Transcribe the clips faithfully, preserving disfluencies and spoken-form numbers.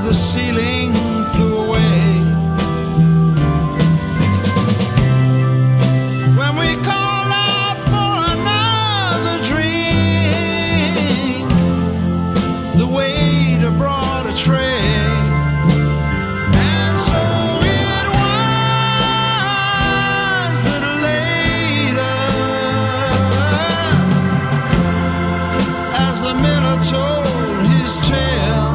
the ceiling flew away. When we called out for another drink, the waiter brought a tray. And so it was that later, as the miller told his tale,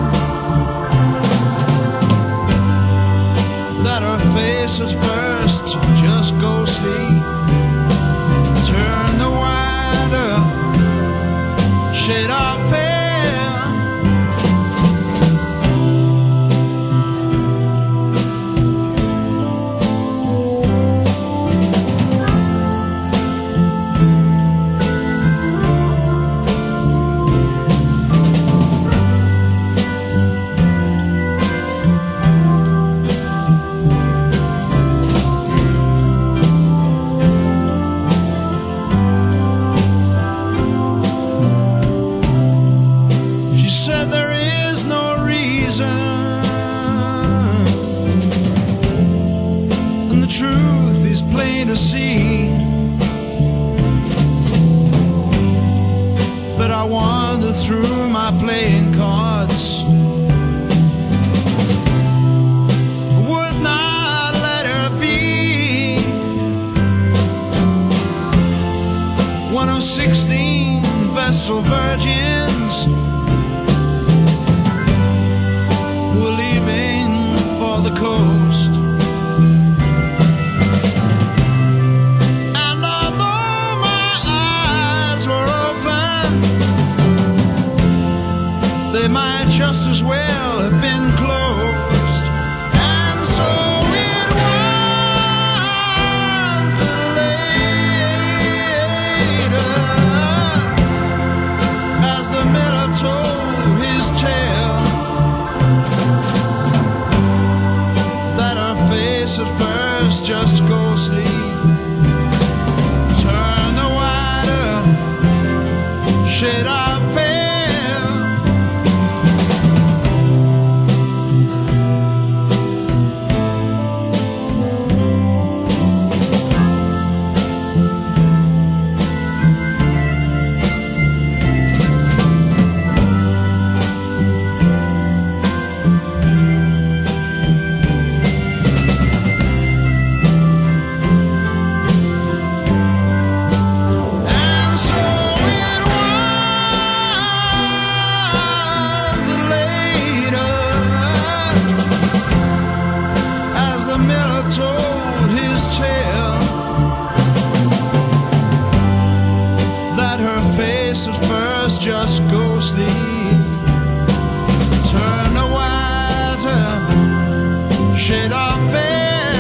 that her face at first just ghostly turned the wider shade of pale. And the truth is plain to see, but I wander through my playing cards, would not let her be one of sixteen Vestal virgins were leaving for the coast. And although my eyes were open, they might just as well have been closed. And so it was that later, as the miller told his tale, at first just ghostly turn the wider shade of pale. The miller told his tale, that her face at first just ghostly turned a whiter shade of pale.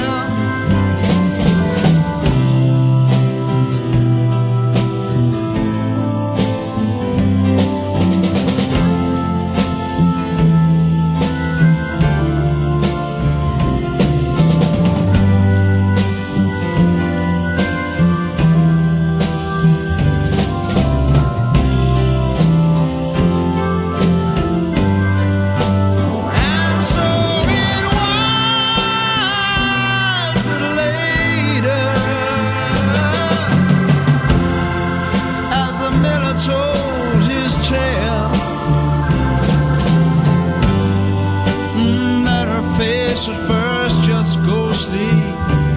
Told his tale, mm, that her face at first just ghostly